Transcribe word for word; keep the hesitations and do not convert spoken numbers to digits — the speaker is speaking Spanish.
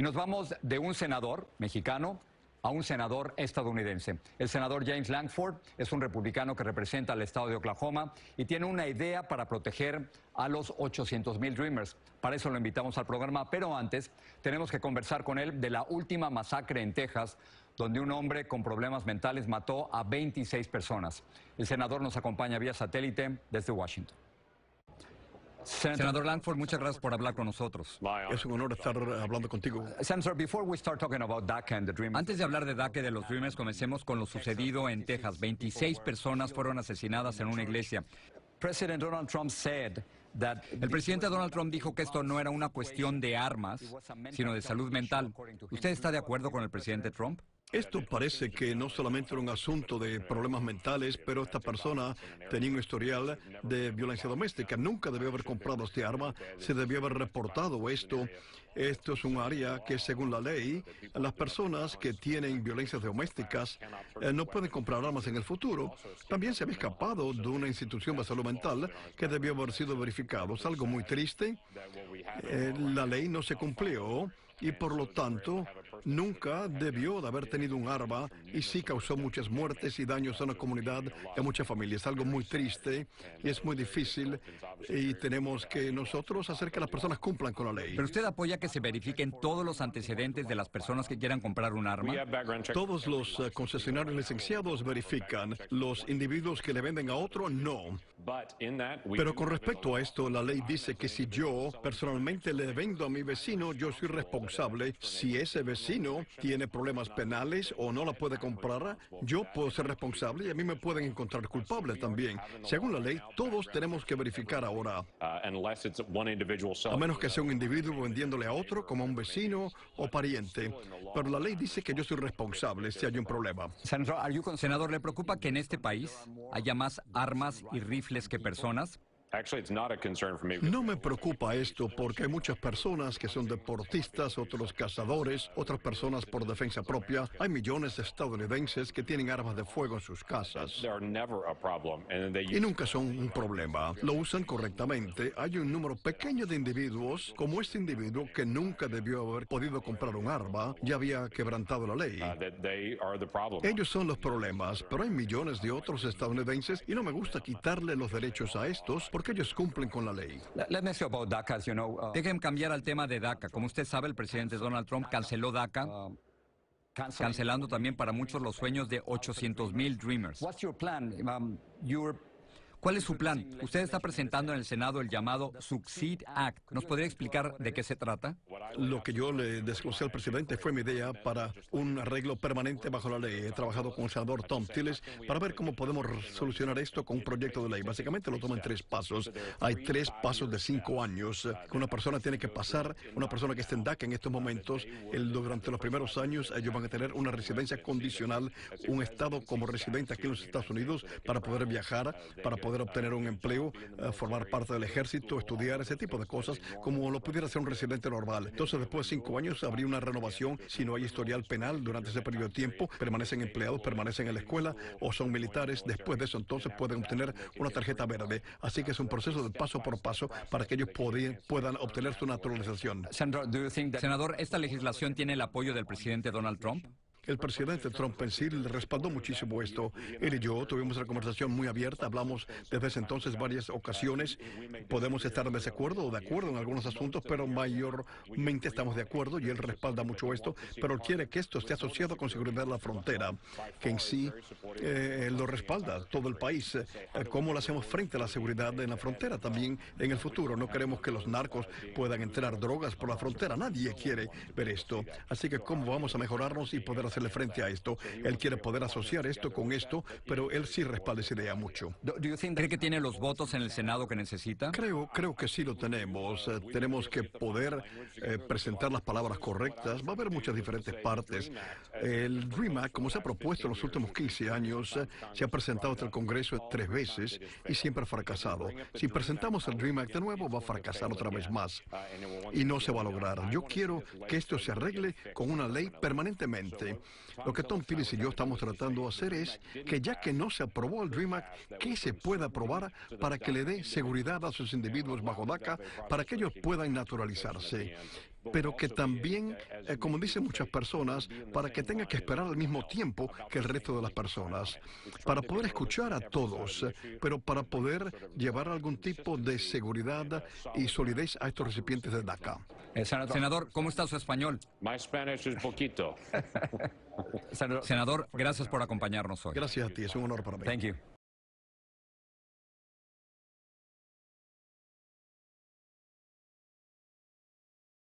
Y nos vamos de un senador mexicano a un senador estadounidense. El senador James Lankford es un republicano que representa al estado de Oklahoma y tiene una idea para proteger a los ochocientos mil Dreamers. Para eso lo invitamos al programa, pero antes tenemos que conversar con él de la última masacre en Texas, donde un hombre con problemas mentales mató a veintiséis personas. El senador nos acompaña vía satélite desde Washington. Senador Lankford, muchas gracias por hablar con nosotros. Es un honor estar hablando contigo. Senator, before we start talking about DACA and the Dreamers, Antes de hablar de DACA y de los Dreamers, comencemos con lo sucedido en Texas. veintiséis personas fueron asesinadas en una iglesia. President Donald Trump said that El presidente Donald Trump dijo que esto no era una cuestión de armas, sino de salud mental. ¿Usted está de acuerdo con el presidente Trump? Esto parece que no solamente era un asunto de problemas mentales, pero esta persona tenía un historial de violencia doméstica. Nunca debió haber comprado este arma, se debió haber reportado esto. Esto es un área que, según la ley, las personas que tienen violencias domésticas eh, no pueden comprar armas en el futuro. También se había escapado de una institución de salud mental que debió haber sido verificado. Es algo muy triste. Eh, la ley no se cumplió y, por lo tanto, nunca debió de haber tenido un arma y sí causó muchas muertes y daños a una comunidad y a muchas familias. Es algo muy triste y es muy difícil y tenemos que nosotros hacer que las personas cumplan con la ley. ¿Pero usted apoya que se verifiquen todos los antecedentes de las personas que quieran comprar un arma? Todos los uh, concesionarios licenciados verifican. Los individuos que le venden a otro, no. Pero con respecto a esto, la ley dice que si yo personalmente le vendo a mi vecino, yo soy responsable. Si ese vecino tiene problemas penales o no la puede comprar, yo puedo ser responsable y a mí me pueden encontrar culpable también. Según la ley, todos tenemos que verificar ahora. A menos que sea un individuo vendiéndole a otro, como a un vecino o pariente. Pero la ley dice que yo soy responsable si hay un problema. Senador, ¿le preocupa que en este país haya más armas y rifles que personas? No me preocupa esto porque hay muchas personas que son deportistas, otros cazadores, otras personas por defensa propia. Hay millones de estadounidenses que tienen armas de fuego en sus casas. Y nunca son un problema. Lo usan correctamente. Hay un número pequeño de individuos, como este individuo, que nunca debió haber podido comprar un arma, ya había quebrantado la ley. Ellos son los problemas, pero hay millones de otros estadounidenses y no me gusta quitarle los derechos a estos porque ellos cumplen con la ley. Let me ask you about DACA, as you know, uh, Dejen cambiar al tema de DACA. Como usted sabe, el presidente Donald Trump canceló DACA, cancelando también para muchos los sueños de ochocientos mil Dreamers. What's your plan? Um, you're ¿Cuál es su plan? Usted está presentando en el Senado el llamado Succeed Act. ¿Nos podría explicar de qué se trata? Lo que yo le desglosé al presidente fue mi idea para un arreglo permanente bajo la ley. He trabajado con el senador Thom Tillis para ver cómo podemos solucionar esto con un proyecto de ley. Básicamente lo toma en tres pasos. Hay tres pasos de cinco años que una persona tiene que pasar. Una persona que esté en DACA en estos momentos, el, durante los primeros años, ellos van a tener una residencia condicional, un estado como residente aquí en los Estados Unidos para poder viajar, para poder obtener un empleo, uh, formar parte del ejército, estudiar, ese tipo de cosas, como lo pudiera ser un residente normal. Entonces, después de cinco años, habría una renovación. Si no hay historial penal durante ese periodo de tiempo, permanecen empleados, permanecen en la escuela o son militares. Después de eso, entonces, pueden obtener una tarjeta verde. Así que es un proceso de paso por paso para que ellos puedan, puedan obtener su naturalización. Senator, do you think that Senador, ¿esta legislación tiene el apoyo del presidente Donald Trump? El presidente Trump en sí le respaldó muchísimo esto. Él y yo tuvimos una conversación muy abierta, hablamos desde ese entonces varias ocasiones. Podemos estar en desacuerdo o de acuerdo en algunos asuntos, pero mayormente estamos de acuerdo y él respalda mucho esto, pero él quiere que esto esté asociado con seguridad de la frontera, que en sí eh, lo respalda todo el país. Eh, ¿Cómo lo hacemos frente a la seguridad en la frontera también en el futuro? No queremos que los narcos puedan entrar drogas por la frontera. Nadie quiere ver esto. Así que ¿cómo vamos a mejorarnos y poder hacerle frente a esto? Él quiere poder asociar esto con esto, pero él sí respalda esa idea mucho. do, do you think ¿Cree que tiene los votos en el Senado que necesita? Creo, creo que sí lo tenemos. Eh, tenemos que poder eh, presentar las palabras correctas. Va a haber muchas diferentes partes. El Dream Act, como se ha propuesto en los últimos quince años, eh, se ha presentado ante el Congreso tres veces y siempre ha fracasado. Si presentamos el Dream Act de nuevo, va a fracasar otra vez más. Y no se va a lograr. Yo quiero que esto se arregle con una ley permanentemente. Lo que Thom Tillis y yo estamos tratando de hacer es que, ya que no se aprobó el Dream Act, que se pueda aprobar para que le dé seguridad a sus individuos bajo DACA, para que ellos puedan naturalizarse. pero que también, eh, como dicen muchas personas, para que tenga que esperar al mismo tiempo que el resto de las personas, para poder escuchar a todos, eh, pero para poder llevar algún tipo de seguridad y solidez a estos recipientes de DACA. Eh, senador, Senador, ¿cómo está su español? My Spanish is poquito. senador, Senador, gracias por acompañarnos hoy. Gracias a ti, es un honor para mí. thank you.